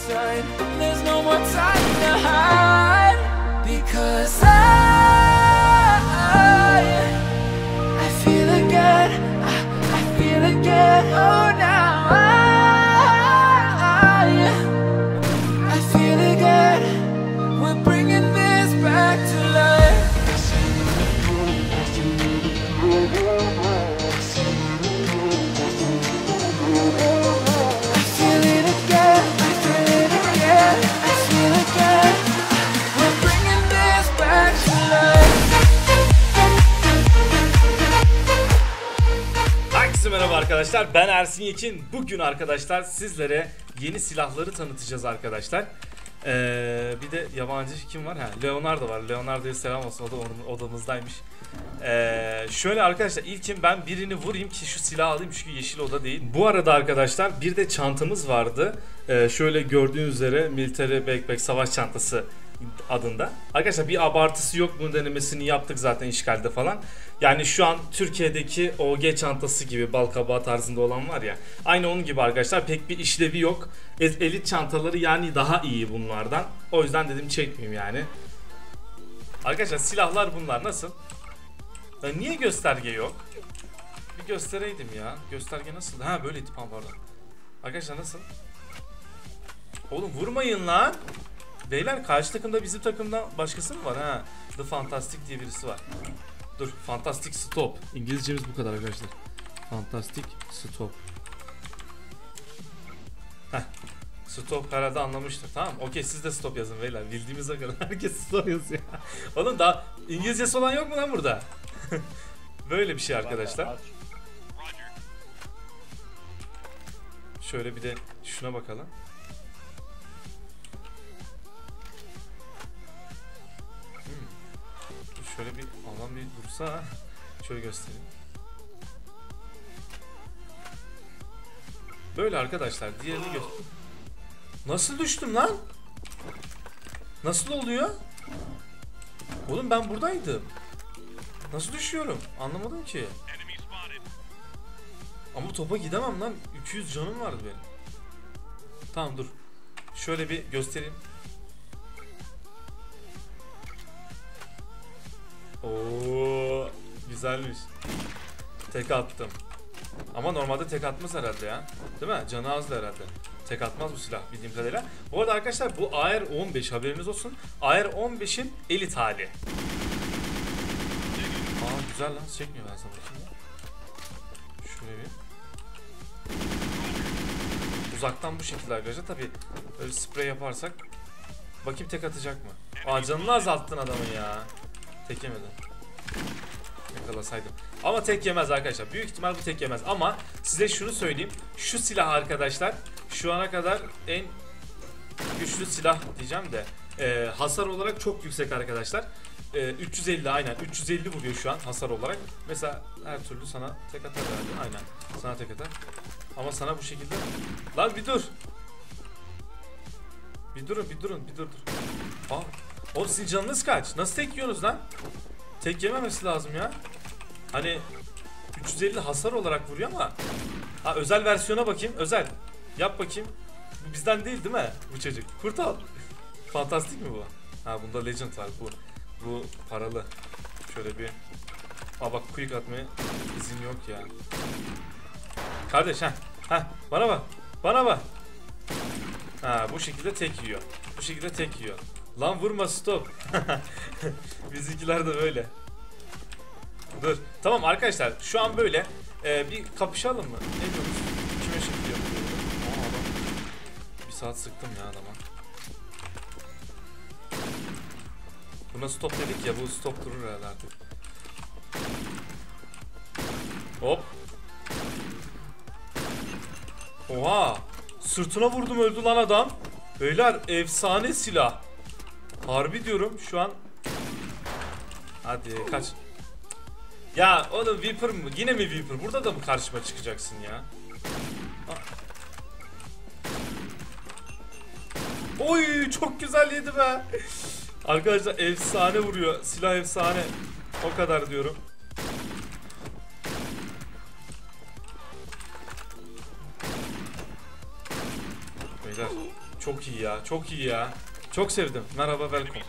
sign. There's no more time to hide, because I feel again, I feel again. Oh, now I feel again. We're bringing this back to life. I feel it again, I feel it again, I feel again. We're bringing this back to life. Herkese merhaba arkadaşlar, ben Ersin Yekin. Bugün arkadaşlar sizlere yeni silahları tanıtacağız arkadaşlar. Bir de yabancı kim var? Leonardo var. Leonardo'ya selam olsun, o da odamızdaymış. Şöyle arkadaşlar, ilkin ben birini vurayım ki şu silahı alayım, çünkü yeşil oda değil. Bu arada arkadaşlar bir de çantamız vardı. Şöyle gördüğünüz üzere Military Backpack, savaş çantası adında. Arkadaşlar bir abartısı yok, bunun denemesini yaptık zaten işgalde falan. Yani şu an Türkiye'deki OG çantası gibi bal kabağı tarzında olan var ya, aynı onun gibi arkadaşlar, pek bir işlevi yok. Elit çantaları yani daha iyi bunlardan. O yüzden dedim çekmeyeyim yani. Arkadaşlar silahlar bunlar, nasıl? Ya niye gösterge yok? Bir göstereydim ya. Gösterge nasıl? Ha böyleydi, pardon. Arkadaşlar nasıl? Oğlum vurmayın lan. Beyler, karşı takımda bizim takımdan başkası mı var ha? The Fantastic diye birisi var. Dur, Fantastic Stop. İngilizcemiz bu kadar arkadaşlar. Fantastic Stop. Heh. Stop herhalde anlamıştır, tamam. Okey, siz de stop yazın beyler. Bildiğimize kadar herkes stop yazıyor. Oğlum daha İngilizcesi olan yok mu lan burada? Böyle bir şey arkadaşlar. Şöyle bir de şuna bakalım. Şöyle bir alan bir dursa, şöyle göstereyim. Böyle arkadaşlar, diğerini Nasıl düştüm lan? Nasıl oluyor? Oğlum ben buradaydım. Nasıl düşüyorum? Anlamadım ki. Ama topa gidemem lan. 200 canım vardı benim. Tamam dur. Şöyle bir göstereyim. Oo, güzelmiş. Tek attım. Ama normalde tek atmaz herhalde ya. Değil mi? Canı azdı herhalde. Tek atmaz bu silah bildiğim kadarıyla. Bu arada arkadaşlar bu AR-15, haberiniz olsun. AR-15'in elit hali. Aa güzel lan, çekmiyor, ben sana bakayım ya. Şöyle bir. Uzaktan bu şekilde arkadaşlar, tabi öyle sprey yaparsak. Bakayım tek atacak mı? Aa canını azalttın adamın ya. Tek yemedi. Yakalasaydım. Ama tek yemez arkadaşlar. Büyük ihtimal bu tek yemez. Ama size şunu söyleyeyim. Şu silah arkadaşlar şu ana kadar en güçlü silah diyeceğim de hasar olarak çok yüksek arkadaşlar. 350, aynen 350 vuruyor şu an hasar olarak. Mesela her türlü sana tek atar herhalde. Aynen sana tek atar. Ama sana bu şekilde. Lan bir dur. Bir durun. Aa, oğlum sizin canınız kaç? Nasıl tek yiyorsunuz lan? Tek yememesi lazım ya. Hani 350 hasar olarak vuruyor ama. Ha, özel versiyona bakayım. Özel. Yap bakayım. Bu bizden değil mi bu çocuk? Kurt al. Fantastik mi bu? Ha bunda Legend var. Bu paralı. Şöyle bir. Aa bak, quick atmaya izin yok ya. Kardeş bana bak. Ha bu şekilde tek yiyor. Lan vurma, stop. Bizimkiler de böyle. Dur. Tamam arkadaşlar, şu an böyle bir kapışalım mı? Ne diyorsunuz? Kime şekil yapıyor? Aa adam. Bir saat sıktım ya adama. Buna stop dedik ya, bu stop durur herhalde artık. Hop. Oha. Sırtına vurdum, öldü lan adam. Beyler efsane silah. Harbi diyorum şu an. Hadi kaç. Ya oğlum Viper mı? Yine mi Viper? Burada da mı karşıma çıkacaksın ya? Oy çok güzel yedi be. Arkadaşlar efsane vuruyor. Silah efsane. O kadar diyorum. Beyler Çok iyi ya. Çok iyi ya. Çok sevdim. Merhaba, welcome.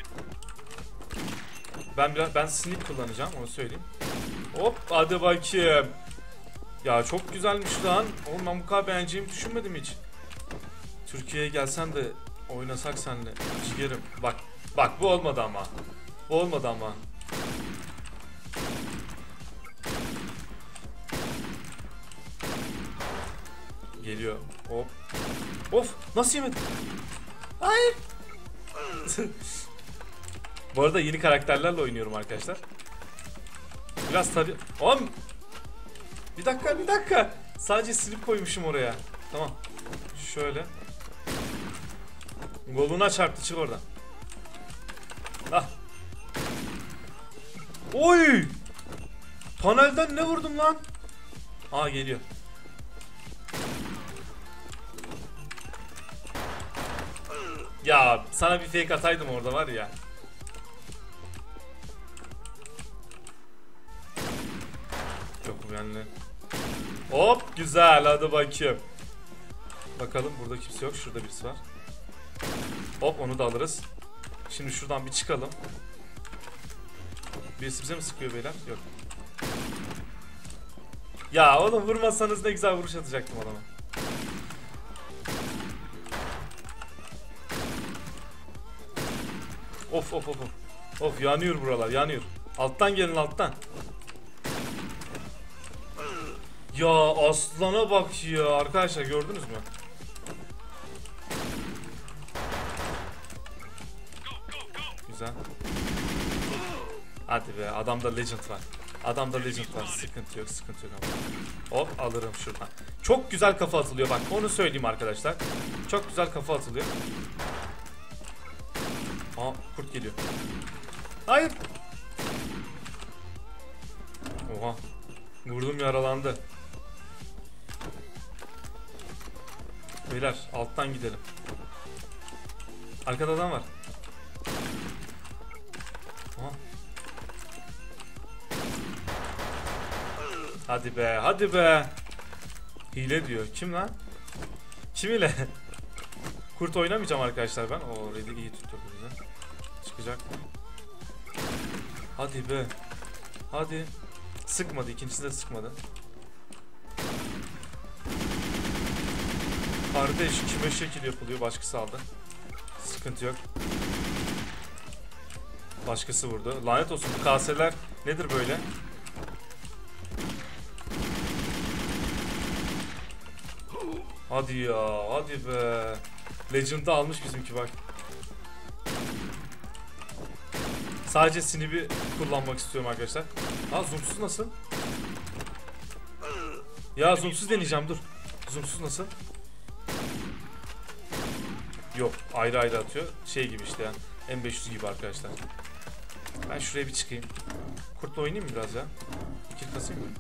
Ben sneak kullanacağım, onu söyleyeyim. Hop, hadi bakayım. Ya çok güzelmiş lan. Oğlum ben bu kadar beğeneceğimi düşünmedim hiç. Türkiye'ye gelsen de oynasak seninle. Ciğerim. Bak. Bak bu olmadı ama. Bu olmadı ama. Geliyor. Hop. Of. Nasıl yemedim? Hayır. Bu arada yeni karakterlerle oynuyorum arkadaşlar. Biraz tabi... Oğlum! Bir dakika. Sadece silip koymuşum oraya. Tamam. Şöyle. Goluna çarptı, çık oradan. Ah. Oy! Panelden ne vurdum lan? Aa, geliyor. Ya sana bir fake ataydım orada var ya. Yok bu benimle. Hop, güzel, hadi bakayım. Bakalım, burada kimse yok, şurada birisi var. Hop, onu da alırız. Şimdi şuradan bir çıkalım. Birisi bize mi sıkıyor beyler? Yok. Ya oğlum, vurmasanız ne güzel vuruş atacaktım adama. Of. Of, yanıyor buralar, yanıyor. Alttan gelin, alttan. Ya aslana bak ya arkadaşlar, gördünüz mü? Güzel. Hadi be, adamda legend var. Adamda legend var. Sıkıntı yok ama. Hop, alırım şuradan. Çok güzel kafa atılıyor, bak onu söyleyeyim arkadaşlar. Çok güzel kafa atılıyor. Aa, kurt geliyor. Hayır. Oha. Vurdum, yaralandı. Beyler alttan gidelim. Arkada adam var. Aha. Hadi be. Hile diyor. Kim lan? Kim ile? Kurt oynamayacağım arkadaşlar ben. O ready iyi tutturdu bize. Çıkacak. Hadi be. Hadi. Sıkmadı, ikincisi de sıkmadı. Kardeş, kime şekil yapılıyor, başkası aldı. Sıkıntı yok. Başkası vurdu. Lanet olsun, bu kaseler nedir böyle? Hadi ya, hadi be. Legend'ı almış bizimki bak. Sadece Snip'i kullanmak istiyorum arkadaşlar. Ha, zoomsuz nasıl? Ya zoomsuz deneyeceğim, dur. Zoomsuz nasıl? Yok, ayrı atıyor. Şey gibi işte yani. M500 gibi arkadaşlar. Ben şuraya bir çıkayım. Kurtla oynayayım mı biraz ya? Kill kasayım mı?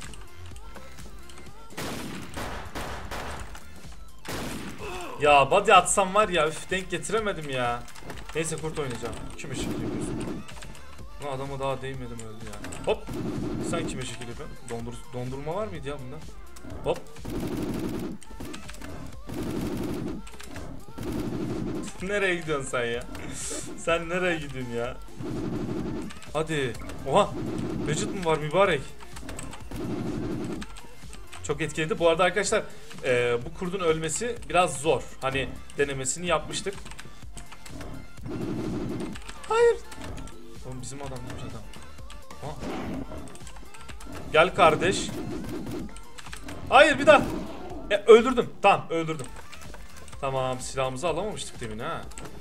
Ya body atsam var ya, üf, denk getiremedim ya. Neyse, kurt oynayacağım. Kime şekil yapıyorsun? Lan adama daha değmedim, öldü ya. Hop. Sen kime şekil yapıyorsun? Dondurma var mıydı ya bunda? Hop. Nereye gidiyorsun sen ya? Sen nereye gidiyorsun ya? Hadi. Oha. Vücut mu var mübarek? Çok etkiledi. Bu arada arkadaşlar bu kurdun ölmesi biraz zor. Hani denemesini yapmıştık. Hayır. Oğlum bizim adam neymiş adam? Ha. Gel kardeş. Hayır, bir daha. Öldürdüm. Tamam, öldürdüm. Tamam, silahımızı alamamıştık demin ha.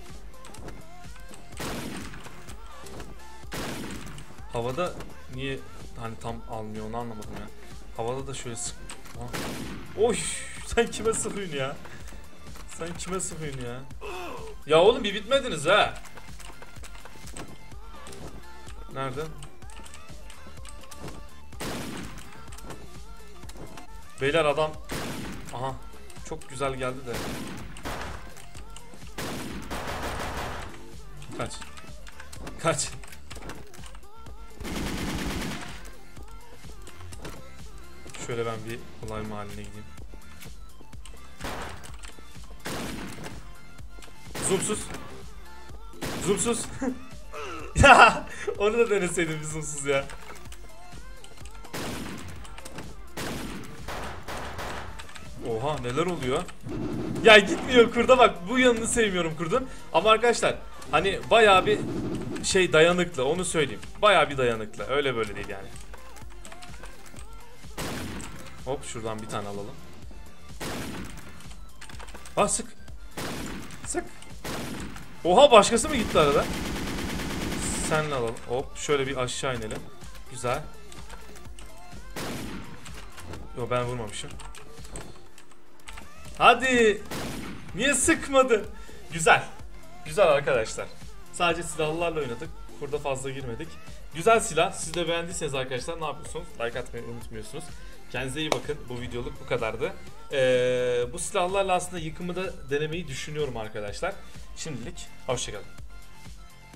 Havada niye hani tam almıyor, onu anlamadım ya. Havada da şöyle sık. Oy, sen kime sıkıyorsun ya? Sen kime sıkıyorsun ya? Ya oğlum, bir bitmediniz ha. Nerede? Beyler adam. Aha, çok güzel geldi de. Kaç. Şöyle ben bir olay mahalline gideyim. Zoomsuz. Zoomsuz. Ya onu da deneseydim bir zoomsuz ya. Oha neler oluyor? Ya gitmiyor kurda bak, bu yanını sevmiyorum kurdun. Ama arkadaşlar hani bayağı bir şey dayanıklı, onu söyleyeyim. Bayağı bir dayanıklı, öyle böyle değil yani. Hop şuradan bir tane alalım. Ah sık. Sık. Oha başkası mı gitti arada? Senle alalım. Hop şöyle bir aşağı inelim. Güzel. Yo ben vurmamışım. Hadi. Niye sıkmadı? Güzel. Güzel arkadaşlar. Sadece silahlarla oynadık. Burada fazla girmedik. Güzel silah. Siz de beğendiyseniz arkadaşlar ne yapıyorsunuz? Like atmayı unutmuyorsunuz. Kendinize iyi bakın. Bu videoluk bu kadardı. Bu silahlarla aslında yıkımı da denemeyi düşünüyorum arkadaşlar. Şimdilik hoşçakalın.